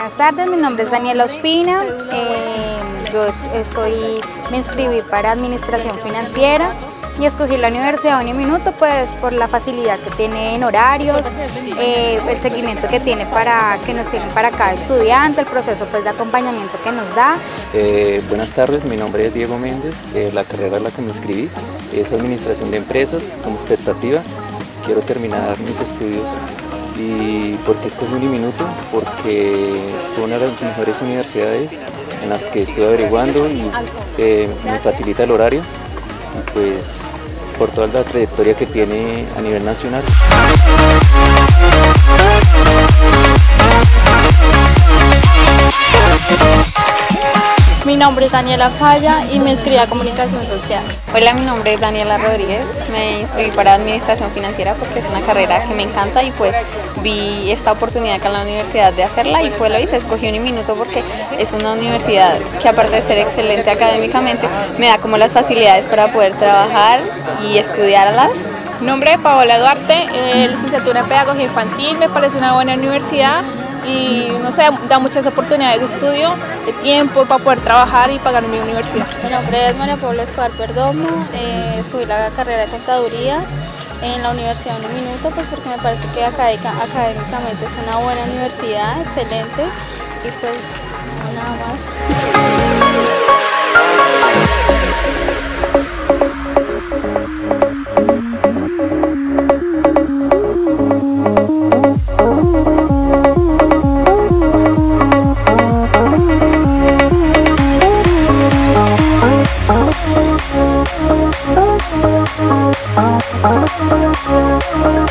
Buenas tardes, mi nombre es Daniela Ospina, me inscribí para Administración Financiera y escogí la Universidad Uniminuto pues por la facilidad que tiene en horarios, el seguimiento que tiene que nos tienen para cada estudiante, el proceso pues de acompañamiento que nos da. Buenas tardes, mi nombre es Diego Méndez, la carrera a la que me inscribí es Administración de Empresas, como expectativa. Quiero terminar mis estudios. ¿Y por qué escogí Uniminuto? Porque fue una de las mejores universidades en las que estuve averiguando y me facilita el horario, y pues por toda la trayectoria que tiene a nivel nacional. Mi nombre es Daniela Falla y me inscribí a Comunicación Social. Hola, mi nombre es Daniela Rodríguez, me inscribí para Administración Financiera porque es una carrera que me encanta y pues vi esta oportunidad acá en la universidad de hacerla y pues lo hice, escogí Uniminuto porque es una universidad que aparte de ser excelente académicamente, me da como las facilidades para poder trabajar y estudiar a la vez. Mi nombre es Paola Duarte, licenciatura en Pedagogía Infantil, me parece una buena universidad y no sé, da muchas oportunidades de estudio, de tiempo para poder trabajar y pagar mi universidad. Mi nombre es María Paula Escobar Perdomo, escogí la carrera de Contaduría en la Universidad Uniminuto pues porque me parece que académicamente es una buena universidad, excelente y pues no, nada más. Oh,